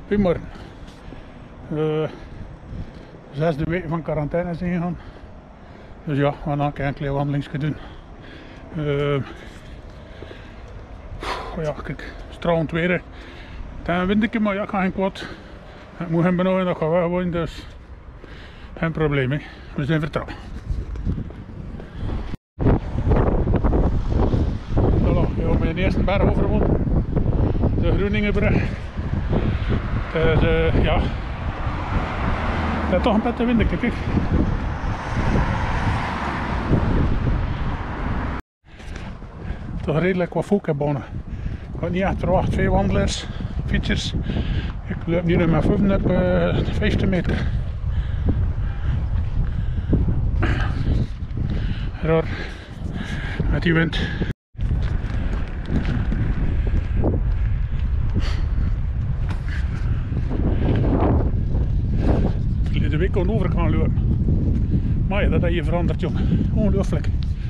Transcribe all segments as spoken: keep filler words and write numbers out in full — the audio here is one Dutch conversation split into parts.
Goedemorgen. Uh, zesde week van quarantaine zijn gegaan. Dus ja, we gaan een klein wandelingsje doen. Uh, ja, kijk, stralend weer. Het is een windje, maar ja, ik ga geen kwaad. Ik moet hem benoemen, dat gaat wel gewoon, dus geen probleem. Hè. We zijn vertrouwen. Voilà, we hebben mijn eerste berg overwonnen. De Groeningenbrug. Dus uh, ja, het is toch een beetje windje, kijk. Toch redelijk wat volk hebben. Ik had niet echt verwacht, veel wandelaars, fietsers. Ik loop nu met voeten op uh, vijftien meter. Raar, met die wind. De week kon over gaan lopen. Maar ja, dat heb je veranderd, jongen. Ongelooflijk.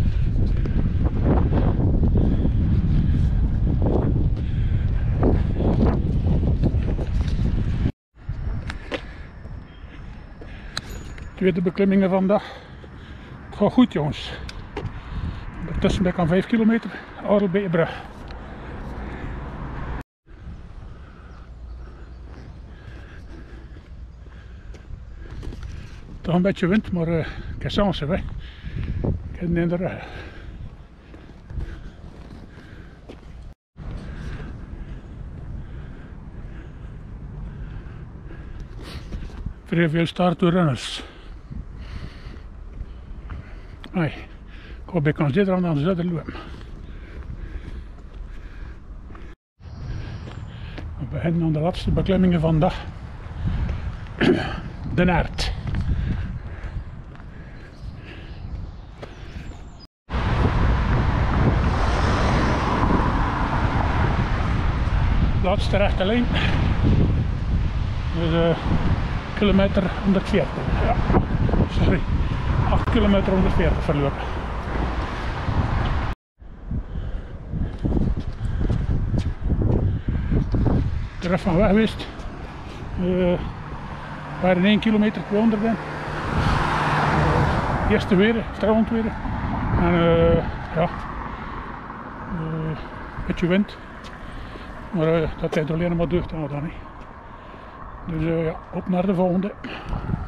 Tweede beklimmingen vandaag. Het gaat goed, jongens. Ondertussen ben ik aan vijf kilometer. Adelbeebrug. Toch een beetje wind, maar uh, ik heb chance, hè. Ik heb het in de rug. Vrij veel startrunners. Ai, ik hoop ik kan zitten dan zuiden lopen. We beginnen aan de laatste beklimmingen van de dag. De Naert. Laatste rechte lijn. Dus uh, kilometer honderdveertig. Ja, sorry. acht kilometer honderdveertig verlopen. De rest van weg geweest. Uh, waren één kilometer tweehonderd in. Uh, eerste weer, stralend weer. En uh, ja, een uh, beetje wind. Maar uh, dat heeft alleen maar deugd aan dan. Hè. Dus uh, ja, op naar de volgende.